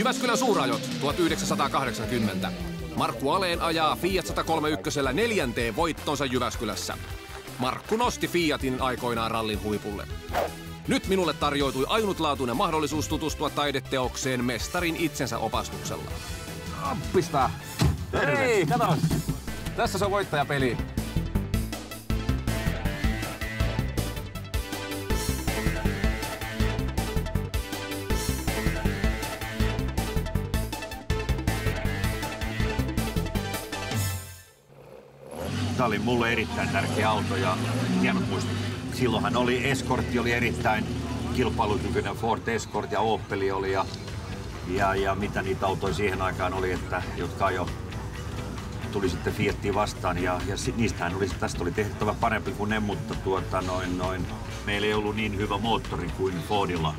Jyväskylän suurajot 1980. Markku Aleen ajaa Fiat 131 neljänteen voittonsa Jyväskylässä. Markku nosti Fiatin aikoinaan rallin huipulle. Nyt minulle tarjoutui ainutlaatuinen mahdollisuus tutustua taideteokseen mestarin itsensä opastuksella. Pistää. Hei, kato. Tässä se on voittajapeli. Tämä oli mulle erittäin tärkeä auto ja hienot muistot. Silloinhan oli Escortti oli erittäin kilpailukykyinen, Ford Escort ja Opel oli ja mitä niitä autoja siihen aikaan oli, että, jotka jo tuli sitten Fiattiin vastaan ja niistähän oli, tästä oli tehtävä parempi kuin ne, mutta meillä ei ollut niin hyvä moottori kuin Fordilla.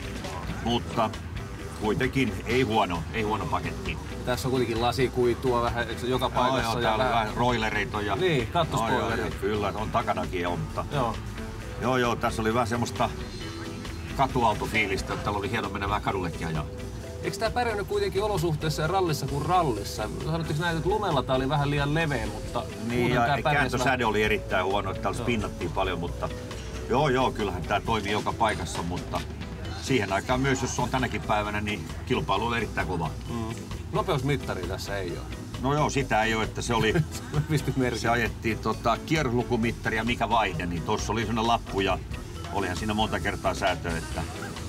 Mutta kuitenkin ei huono paketti. Tässä on kuitenkin lasikuitua vähän joka paikassa. Joo, täällä on vähän roilereita ja... Niin, kattospoilerit. Kyllä, on takanakin on, mutta... Joo, tässä oli vähän semmoista katuautofiilistä, että täällä oli hieno mennä vähän kadullekin ajaa. Eikö tää pärjännyt kuitenkin olosuhteissa ja rallissa kuin rallissa? Sanotteko näin, että lumella tää oli vähän liian leveä, mutta... Niin, ja kääntösäde oli erittäin huono, että täällä spinnattiin paljon, mutta... Joo, kyllähän tää toimii joka paikassa, mutta... Siihen aikaan myös, jos on tänäkin päivänä, niin kilpailu oli erittäin kova. Nopeusmittari tässä ei ole. No joo, sitä ei ole, että se oli... se ajettiin kierroslukumittari ja mikä vaihde, niin tuossa oli sellainen lappu ja olihan siinä monta kertaa säätöä, että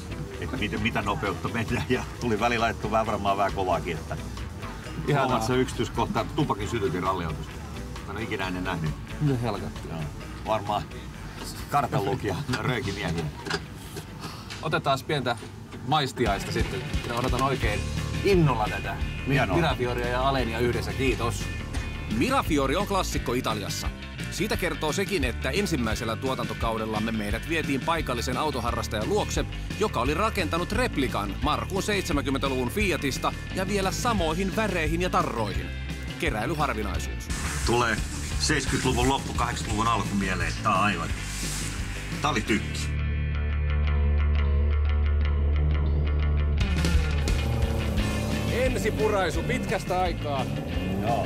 mitä nopeutta mennään ja tuli välillä ajettu varmaan vähän kovaakin, että... Huomaat se yksityiskohta, tupakin sytytin ralliautosta. Mä en ole ikinä ennen nähnyt. Mitä helkattia? Varmaan kartanlukija röökimiehiä. Otetaan pientä maistiaista sitten. Minä odotan oikein innolla tätä Mirafioria ja Alenia yhdessä. Kiitos. Mirafiori on klassikko Italiassa. Siitä kertoo sekin, että ensimmäisellä tuotantokaudellamme meidät vietiin paikallisen autoharrastajan luokse, joka oli rakentanut replikan Markun 70-luvun Fiatista ja vielä samoihin väreihin ja tarroihin. Keräilyharvinaisuus. Tulee 70-luvun loppu, 80-luvun alku mieleen. Tää on aivan. Tää oli tykki. Ensipuraisu pitkästä aikaa. Joo.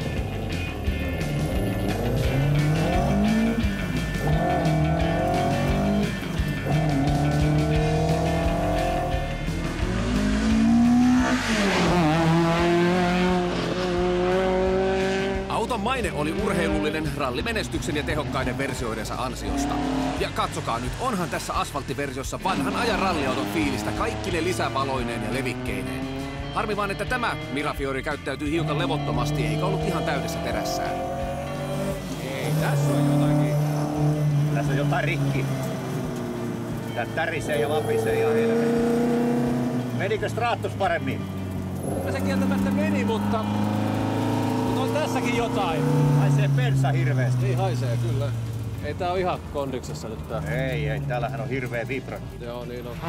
Auton maine oli urheilullinen rallimenestyksen ja tehokkaiden versioidensa ansiosta. Ja katsokaa nyt, onhan tässä asfalttiversiossa vanhan ajan ralliauton fiilistä kaikkine lisävaloineen ja levikkeineen. Harmi vaan, että tämä Mirafiori käyttäytyy hiukan levottomasti eikä ollut ihan täydessä terässään. Ei, tässä on jotakin. Tässä on jotain rikki. Tää tärisee ja vapisee ihan helvetti. Menikö Stratos paremmin? Se kieltämättä meni, mutta on tässäkin jotain. Haisee bensa hirveesti. Niin haisee, kyllä. Ei tää on ihan kondiksessa nyt tää. Ei, täällähän on hirveä vibra. Joo, niin on.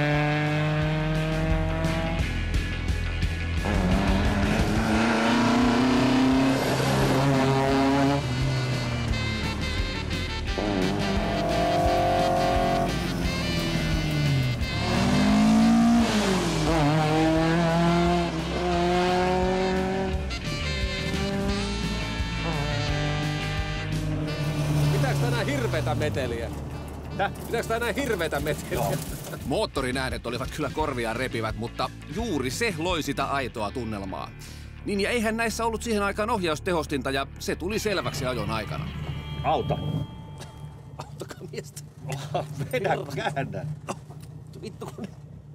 Hirveetä meteliä. Pitääkö tää näin hirveetä meteliä? Joo. Moottorin äänet olivat kyllä korvia repivät, mutta juuri se loi sitä aitoa tunnelmaa. Niin ja eihän näissä ollut siihen aikaan ohjaustehostinta ja se tuli selväksi ajon aikana. Auta. Auttakaa miestä. Vedä, käännä. Vittu kun...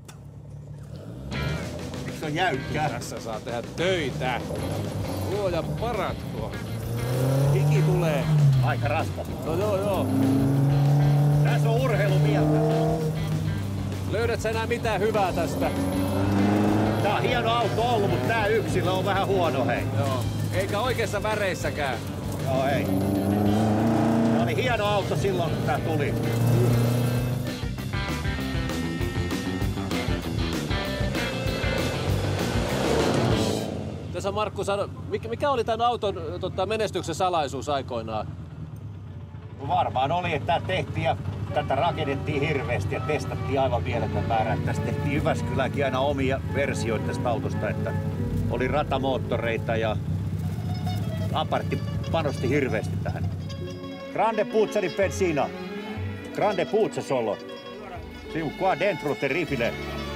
Eikö se on jäykkää? Tässä saa tehdä töitä. Luoja paratko. Hiki tulee. Aika raskas. No joo. Tässä on urheilumieltä. Löydät sä enää mitään hyvää tästä? Tää on hieno auto ollut, mutta tää yksilö on vähän huono, hei. Joo. Eikä oikeassa väreissäkään. Joo, ei. Tää oli hieno auto silloin, kun tää tuli. Tässä Markku sanoi, mikä oli tämän auton menestyksen salaisuus aikoinaan? Varmaan oli, että tämä tehtiin ja tätä rakennettiin hirveästi ja testattiin aivan mieletön määrä. Tästä tehtiin Jyväskyläänkin aina omia versioita tästä autosta, että oli ratamoottoreita ja Apartti panosti hirveästi tähän. Grande puzza di benzina. Grande puzza solo. Siu qua dentro terribile.